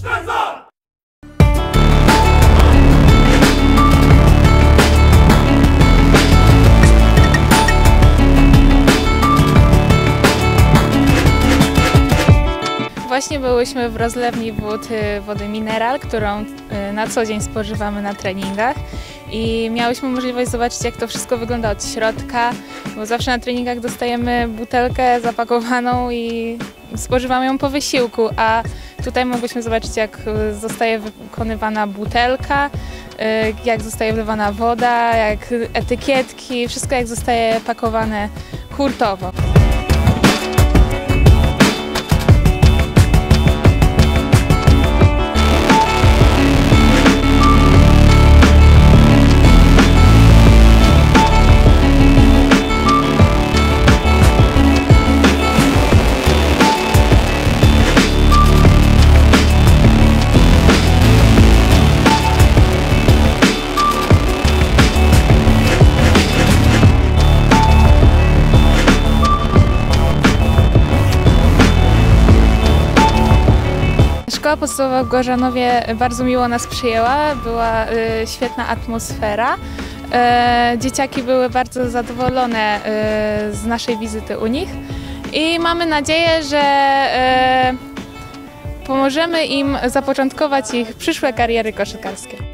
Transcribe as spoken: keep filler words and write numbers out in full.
Właśnie byłyśmy w rozlewni wód wody Mineral, którą na co dzień spożywamy na treningach i miałyśmy możliwość zobaczyć, jak to wszystko wygląda od środka, bo zawsze na treningach dostajemy butelkę zapakowaną i spożywamy ją po wysiłku, a tutaj mogłyśmy zobaczyć, jak zostaje wykonywana butelka, jak zostaje wlewana woda, jak etykietki, wszystko jak zostaje pakowane hurtowo. Szkoła podstawowa w Gorzanowie bardzo miło nas przyjęła, była y, świetna atmosfera. Y, dzieciaki były bardzo zadowolone y, z naszej wizyty u nich i mamy nadzieję, że y, pomożemy im zapoczątkować ich przyszłe kariery koszykarskie.